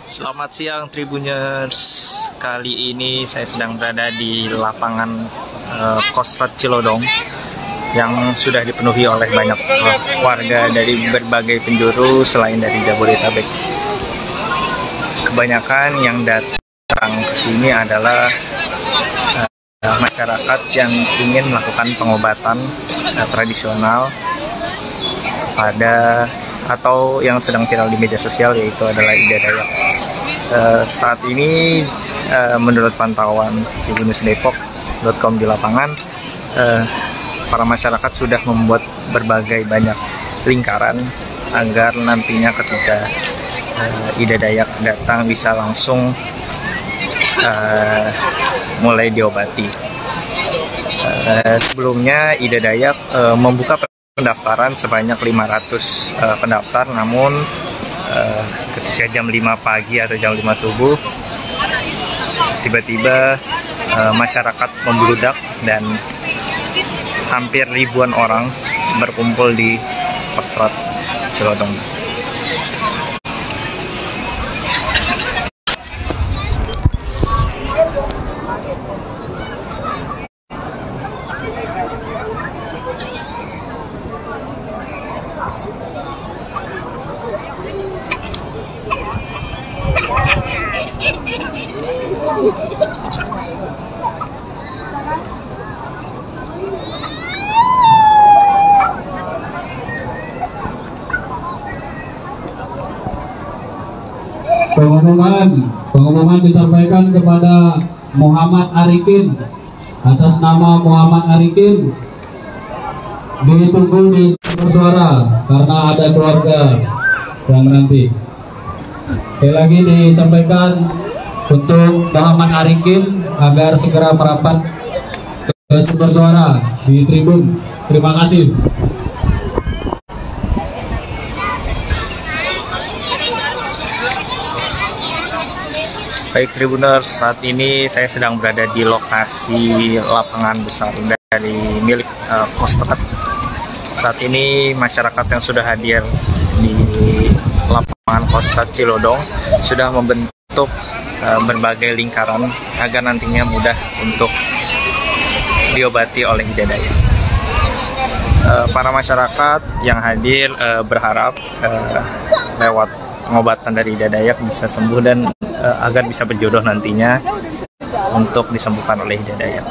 Selamat siang Tribuners. Kali ini saya sedang berada di lapangan Kostrad Cilodong yang sudah dipenuhi oleh banyak warga dari berbagai penjuru selain dari Jabodetabek. Kebanyakan yang datang ke sini adalah masyarakat yang ingin melakukan pengobatan tradisional pada atau yang sedang viral di media sosial, yaitu adalah Ida Dayak. Saat ini menurut pantauan tribunnews.depok.com di lapangan, para masyarakat sudah membuat berbagai banyak lingkaran agar nantinya ketika Ida Dayak datang bisa langsung mulai diobati. Sebelumnya Ida Dayak membuka pendaftaran sebanyak 500 pendaftar, namun ketika jam 5 pagi atau jam 5 subuh tiba-tiba masyarakat membludak dan hampir ribuan orang berkumpul di Kostrad Cilodong. Pengumuman disampaikan kepada Muhammad Arikin. Atas nama Muhammad Arikin ditunggu di bersuara karena ada keluarga yang menanti. Sekali lagi disampaikan untuk Muhammad Arikin agar segera merapat ke bersuara di tribun. Terima kasih. Baik Tribuners, saat ini saya sedang berada di lokasi lapangan besar dari milik Kostrad. Saat ini masyarakat yang sudah hadir di lapangan Kostrad Cilodong sudah membentuk berbagai lingkaran agar nantinya mudah untuk diobati oleh Ida Dayak. Para masyarakat yang hadir berharap lewat pengobatan dari Ida Dayak bisa sembuh dan agar bisa berjodoh nantinya untuk disembuhkan oleh Ida Dayak.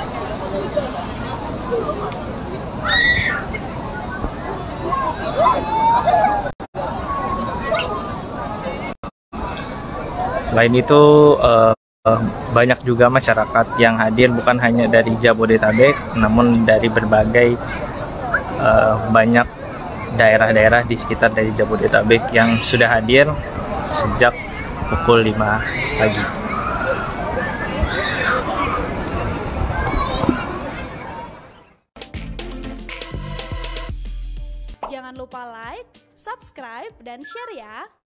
Selain itu banyak juga masyarakat yang hadir bukan hanya dari Jabodetabek, namun dari berbagai banyak daerah-daerah di sekitar dari Jabodetabek yang sudah hadir sejak pukul 5 pagi. Jangan lupa like, subscribe, dan share ya!